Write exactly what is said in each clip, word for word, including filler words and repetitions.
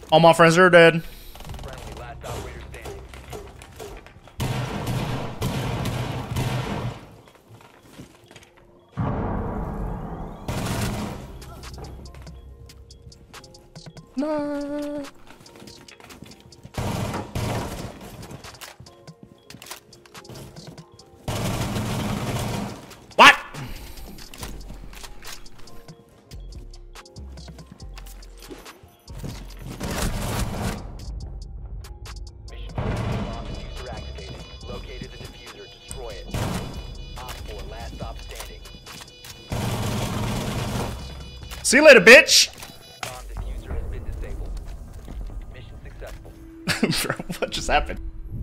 All my friends are dead. Friendly, last operator standing. No. What? Mission bomb diffuser activated. Located the diffuser. Destroy it. Op four, last stop standing. See you later, bitch. Bomb diffuser has been disabled. Mission successful. Bro, what just happened?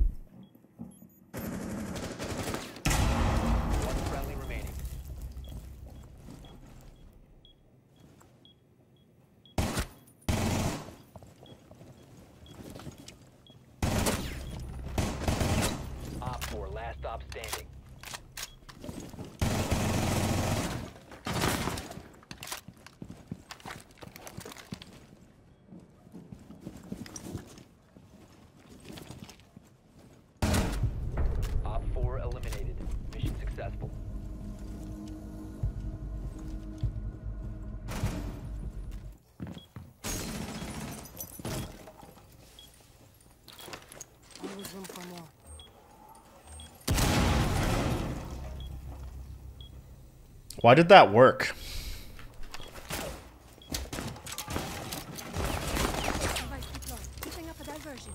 One friendly remaining. Op four, last stop standing. Op four eliminated. Mission successful. Always room for more. Why did that work? Device deployed. Keeping up a diversion.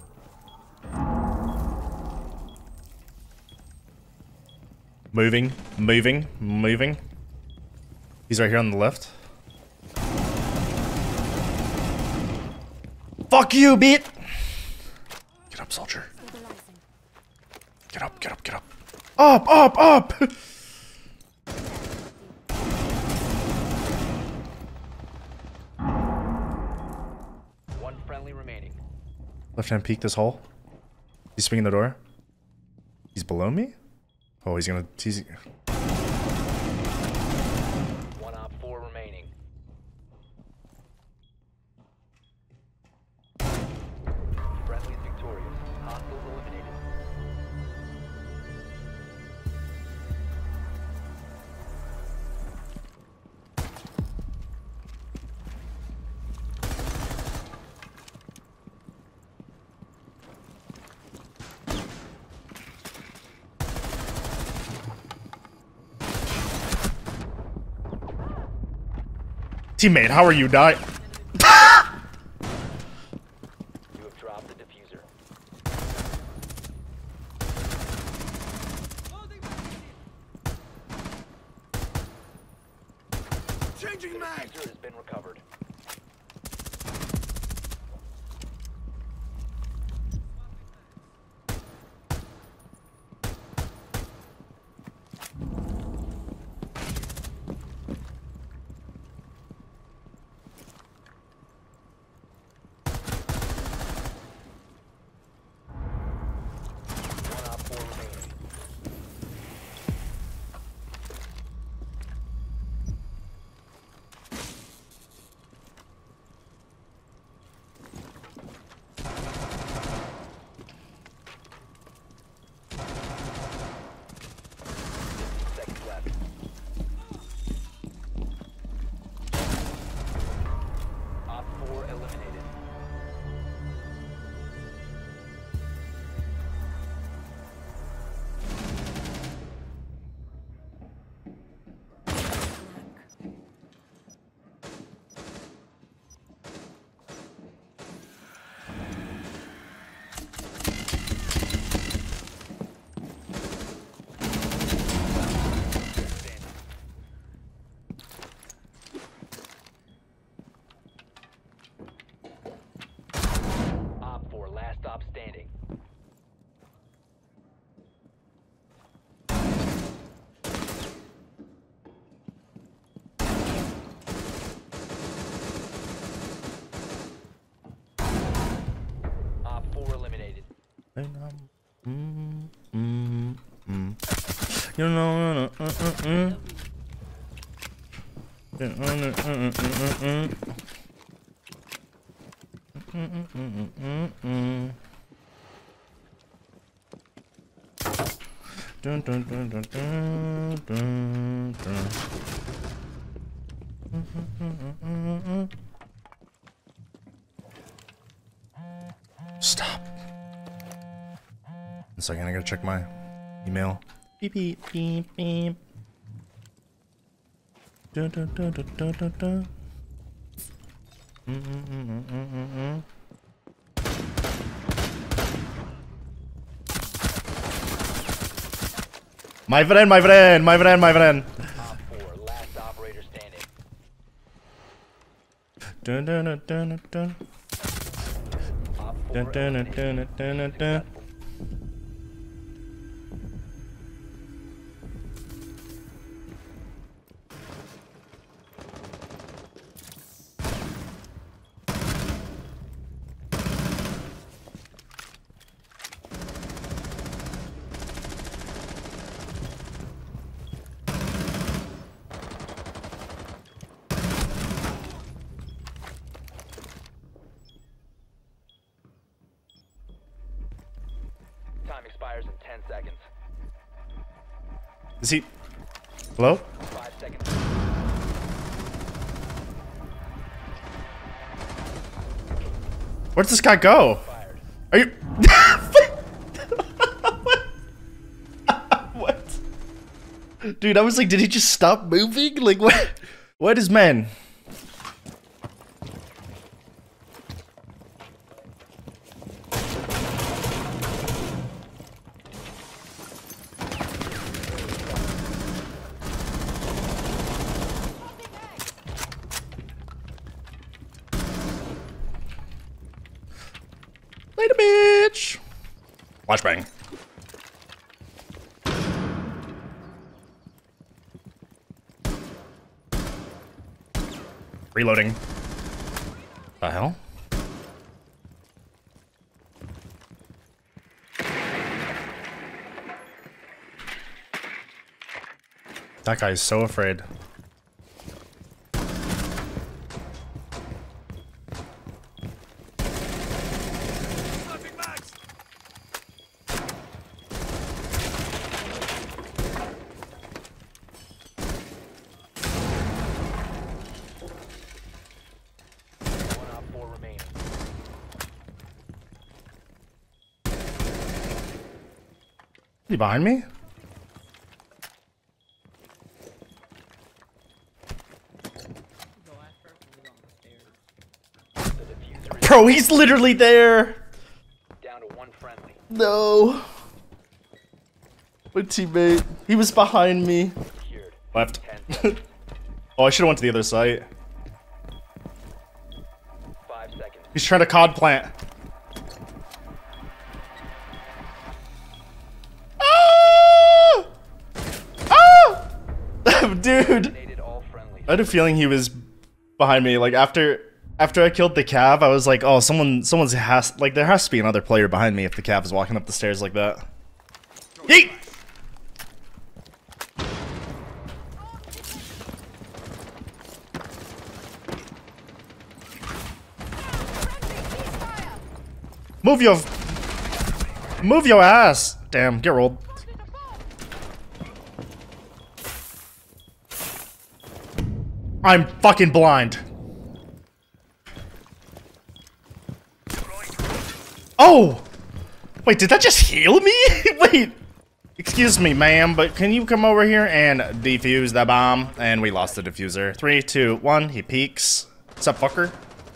Moving, moving, moving. He's right here on the left. Fuck you, beat! Get up, soldier. Stabilizing. Get up, get up, get up. Up, up, up! One friendly remaining. Left hand peek this hole. He's swinging the door. He's below me? Oh, he's gonna. He's, One op four remaining. Friendly's victorious. Hostiles eliminated. teammate, how are you dying? You have dropped the diffuser. Changing mag! Diffuser has been recovered. One op four remaining. fifteen seconds left. Op four eliminated. Op four, last stop standing. Op four eliminated. Mm, mm, mm. You know, uh, uh, uh, uh. Uh, uh, uh, uh, uh, uh. Dun, dun, dun, dun, dun, dun, dun. Stop. One second, I gotta check my email. Beep beep beep beep. Dun, dun, dun, dun, dun, dun, dun. Mm, mm, mm, mm, mm, mm, mm. My friend, my friend, my friend, my friend. Op four, last operator standing. Dun, dun, dun, dun, dun. Op Dun, four dun, dun, eliminated. dun, dun, dun, dun. Time expires in ten seconds. Is he? Hello? Five seconds. Where'd this guy go? Fired. Are you? What? Dude, I was like, did he just stop moving? Like, what? What is man? Later, bitch. Watch bang. Reloading. The hell? That guy is so afraid. One op four remaining. Is he behind me? The diffuser is Bro, he's literally there. down to one friendly. No. My teammate. He was behind me. Secured. Left. Ten seconds. Oh, I should have went to the other site. Five seconds. He's trying to cod plant. Ah! Ah! Dude. Eliminated all friendlies. I had a feeling he was behind me. Like after after I killed the cav, I was like, oh, someone someone's has like there has to be another player behind me if the cav is walking up the stairs like that. Yeet! Move your Move your ass. Damn, get rolled. I'm fucking blind. Oh! Wait, did that just heal me? Wait. Excuse me, ma'am, but can you come over here and defuse the bomb? And we lost the diffuser. Three, two, one, he peeks. What's up, fucker?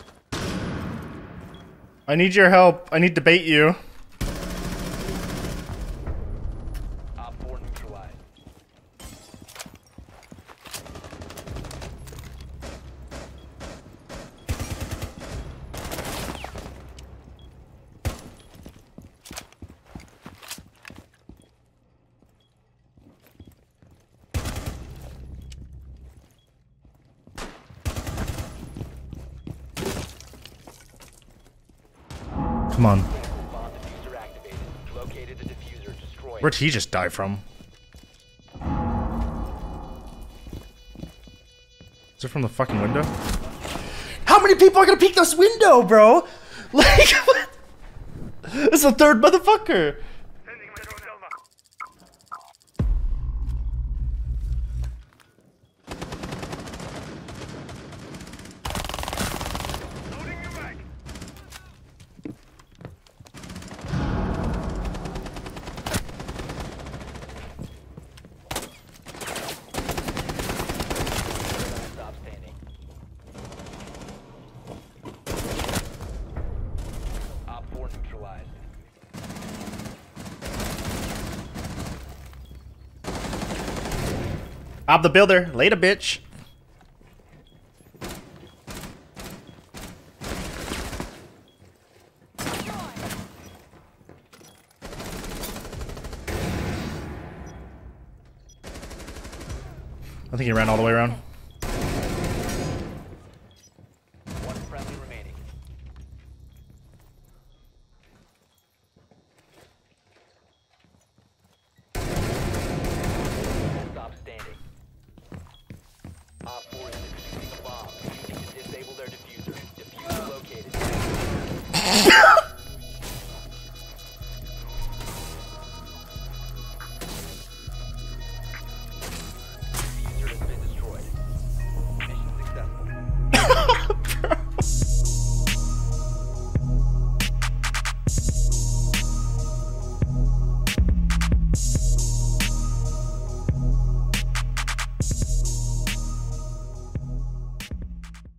I need your help. I need to bait you. Op four neutralized. Come on. Bomb diffuser activated. Located the diffuser. Destroy it. Where'd he just die from? Is it from the fucking window? How many people are gonna peek this window, bro? Like, what? It's the third motherfucker. Stop standing. Op four neutralized. I'm the builder. Later, bitch. I think he ran all the way around.